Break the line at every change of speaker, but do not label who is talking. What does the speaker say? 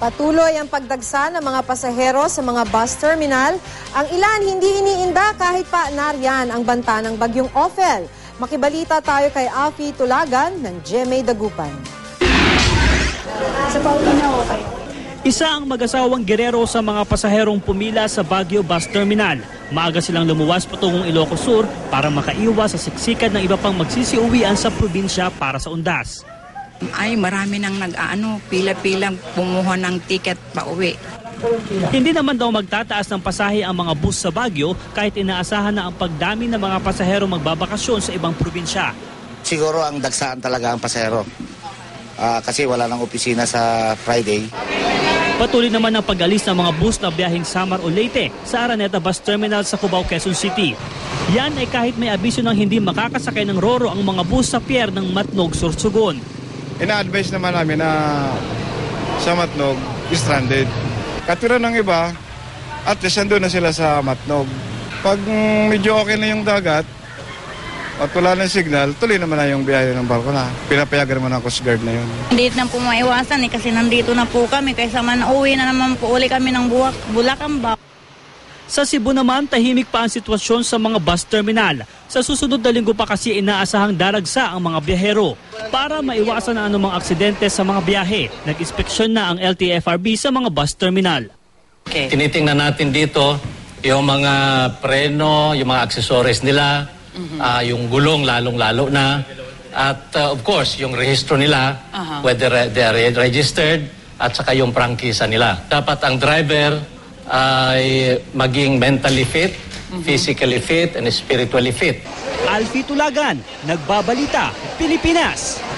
Patuloy ang pagdagsa ng mga pasahero sa mga bus terminal. Ang ilan hindi iniinda kahit pa nariyan ang banta ng bagyong Ophel. Makibalita tayo kay Alfie Tulagan ng GMA Dagupan.
Isa ang mag-asawang Guerrero sa mga pasaherong pumila sa Baguio Bus Terminal. Maaga silang lumuwas patungong Ilocos Sur para makaiwas sa siksikan ng iba pang magsisiuwian sa probinsya para sa undas.
Ay, marami nang pila-pilang pumuha ng ticket pa uwi.
Hindi naman daw magtataas ng pasahe ang mga bus sa Baguio kahit inaasahan na ang pagdami ng mga pasahero magbabakasyon sa ibang probinsya.
Siguro ang dagsaan talaga ang pasahero kasi wala nang opisina sa Friday.
Patuloy naman ang pag-alis ng mga bus na biyaheng Samar o Leyte sa Araneta Bus Terminal sa Cubao, Quezon City. Yan ay kahit may abiso ng hindi makakasakay ng Roro ang mga bus sa pier ng Matnog, Sorsogon.
Ina-advise naman namin na sa Matnog, stranded. Katira ng iba, at least nandun na sila sa Matnog. Pag medyo okay na yung dagat, at wala na signal, tuloy naman na yung biyahe ng barko na. Pinapayagan naman ang Coast Guard na yun.
Hindi na po maiwasan kasi nandito na po kami. Kaysa man uwi na naman po uli kami ng Bulacan ba.
Sa Cebu naman, tahimik pa ang sitwasyon sa mga bus terminal. Sa susunod na linggo pa kasi inaasahang daragsa ang mga biyahero. Para maiwasan ang anumang aksidente sa mga biyahe, nag-inspeksyon na ang LTFRB sa mga bus terminal.
Okay. Tinitingnan natin dito yung mga preno, yung mga accessories nila, yung gulong lalong-lalo na. At of course, yung rehistro nila, whether they are registered, at saka yung prangkisa nila. Dapat ang driver ay maging mentally fit, physically fit, and spiritually fit.
Alfie Tulagan, Nagbabalita, Pilipinas.